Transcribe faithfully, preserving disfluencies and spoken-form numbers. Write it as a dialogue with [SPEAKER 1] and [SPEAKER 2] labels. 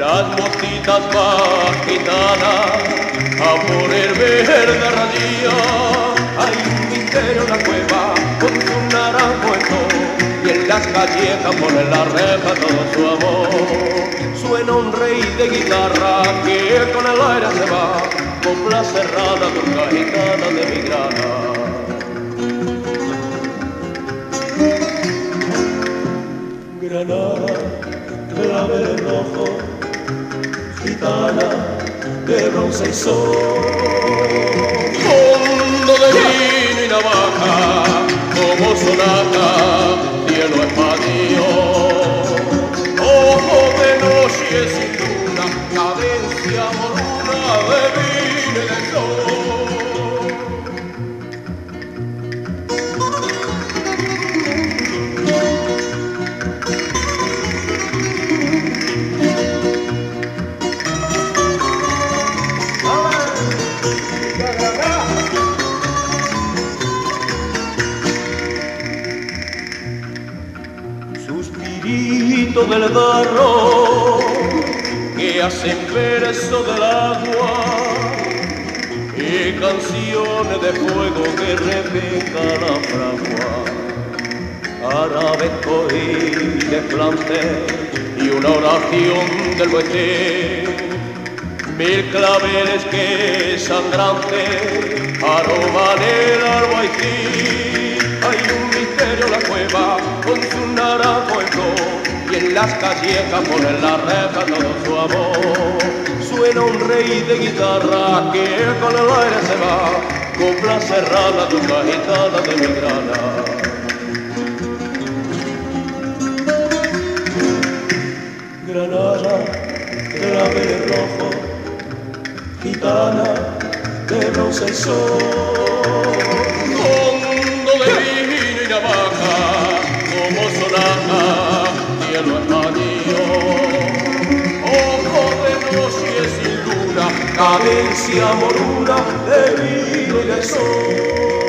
[SPEAKER 1] las motitas más gitanas a poner verde radía. Hay un misterio en la cueva con su naranjo en todo, y en las callejas pone la reja todo su amor. Suena un rey de guitarra que con el aire se va, copla cerrada, turca gitana de mi grana. Granada, clavel rojo, gitana de bronce y sol. Fondo de vino y navaja, como sonata, cielo español. Ojo de noche sin luna, cadencia moruna de vino y de sol. Suspirito del barro que hacen verso del agua y canciones de fuego que repica la fragua. Arabesco y desplante y una oración del bueté, mil claveles que sangrantes aroman el albaicín. Hay un misterio en la cueva con su naranjo en flor, y en las callejas pone la reja todo su amor. Suena un rey de guitarra que con el aire se va, copla serrana, turca gitana de mi grana. Granada, clavel rojo, gitana de bronce y sol. Fondo de vino y navaja, como sonata, cielo español. Ojo de noche sin luna, cadencia moruna de vino y de sol.